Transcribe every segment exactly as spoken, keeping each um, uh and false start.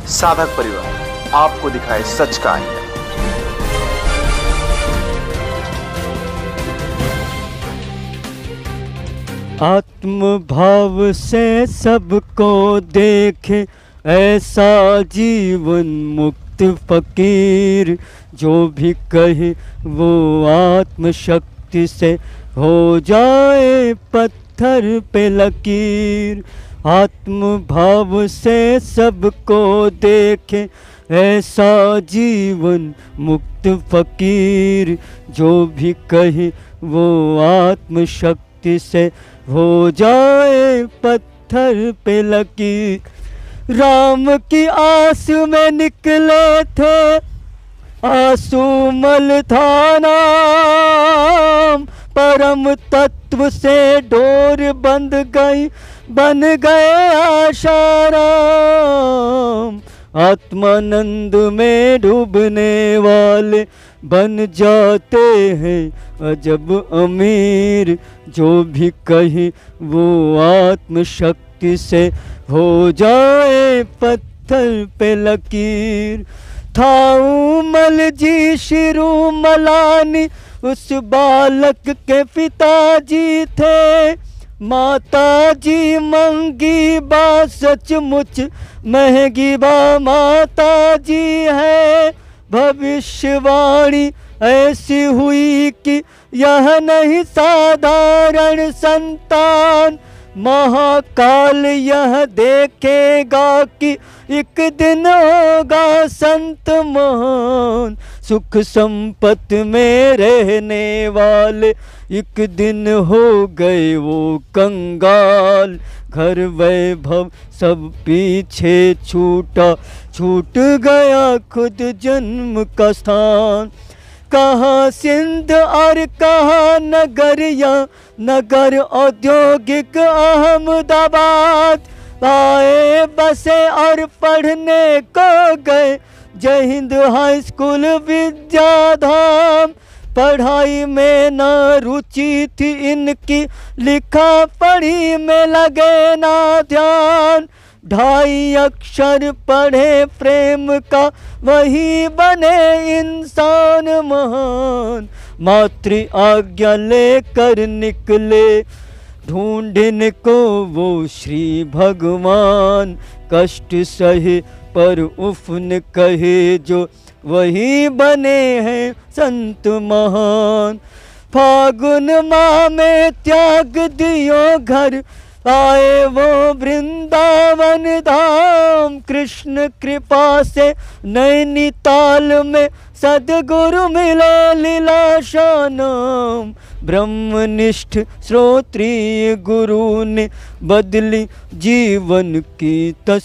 साधक परिवार आपको दिखाए सच का आईना। आत्म भाव से सबको देखे ऐसा जीवन मुक्त फकीर, जो भी कहे वो आत्म शक्ति से हो जाए पत्थर पे लकीर। आत्म भाव से सबको देखे ऐसा जीवन मुक्त फकीर, जो भी कहे वो आत्म शक्ति से हो जाए पत्थर पे लकीर। राम की आस में निकले थे आंसू मल था नाम, परम तत्व से डोर बंध गई बन गए आशाराम। आत्मानंद में डूबने वाले बन जाते हैं अजब अमीर, जो भी कहे वो आत्म शक्ति से हो जाए पत्थर पे लकीर। था उमल जी शिरू मलानी उस बालक के पिताजी थे, माता जी मंगी बा सचमुच महंगी बा माता जी है। भविष्यवाणी ऐसी हुई कि यह नहीं साधारण संतान, महाकाल यह देखेगा कि एक दिन होगा संत महान। सुख संपत्ति में रहने वाले एक दिन हो गए वो कंगाल, घर वैभव सब पीछे छूटा, छूट गया खुद जन्म का स्थान। कहाँ सिंध और कहाँ नगरिया, नगर औद्योगिक अहमदाबाद, आए बसे और पढ़ने को गए जय हिंद हाई स्कूल विद्याधाम। पढ़ाई में न रुचि थी इनकी, लिखा पढ़ी में लगे ना ध्यान। ढाई अक्षर पढ़े प्रेम का, वही बने इंसान महान। मातृ आज्ञा लेकर निकले ढूंढने को वो श्री भगवान। कष्ट सहे पर उफ न कहे जो, वही बने हैं संत महान। फागुन माह में त्याग दियो घर, आए वो वृंदावन धाम। कृष्ण कृपा से नैनीताल में सदगुरु मिले लीलाशा नाम। ब्रह्मनिष्ठ श्रोत्रिय गुरु ने बदली जीवन की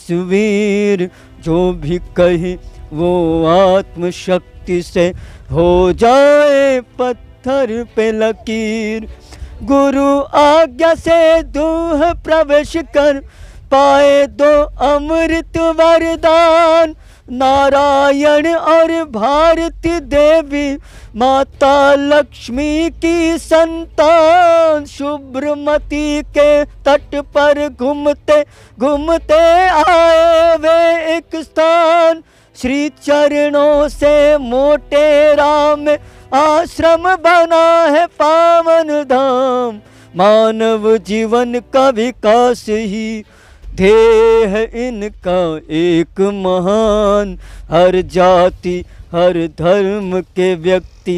तस्वीर, जो भी कहे वो आत्म शक्ति से हो जाए पत्थर पे लकीर। गुरु आज्ञा से दूह प्रवेश कर पाए दो अमृत वरदान। नारायण और भारती देवी माता लक्ष्मी की संतान। शुभ्रमती के तट पर घूमते घूमते आए वे एक स्थान। श्री चरणों से मोटेरा में आश्रम बना है पावन धाम। मानव जीवन का विकास ही ध्येय है इनका एक महान। हर जाति हर धर्म के व्यक्ति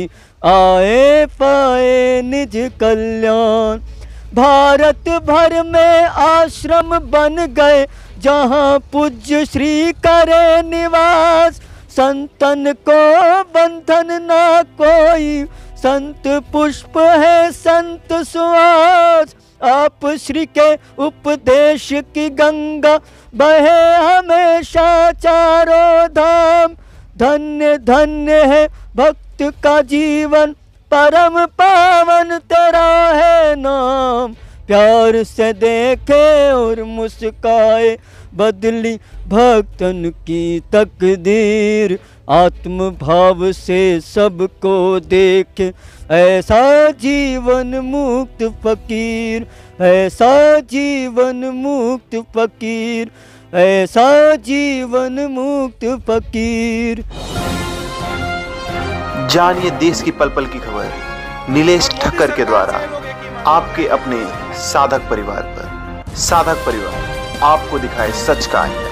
आए पाए निज कल्याण। भारत भर में आश्रम बन गए जहाँ पूज्य श्री करे निवास। संतन को बंधन ना कोई, संत पुष्प है संत सुहास। आप श्री के उपदेश की गंगा बहे हमेशा चारों धाम। धन्य धन्य है भक्त का जीवन, परम पावन तेरा है नाम। प्यार से देखे और मुस्काए, बदली भक्तन की तकदीर। आत्म भाव से सबको देखे ऐसा जीवन मुक्त फकीर। ऐसा जीवन मुक्त फकीर, ऐसा जीवन मुक्त फकीर। जानिए देश की पल पल की खबर नीलेश ठक्कर के द्वारा आपके अपने साधक परिवार पर। साधक परिवार आपको दिखाए सच का आईना।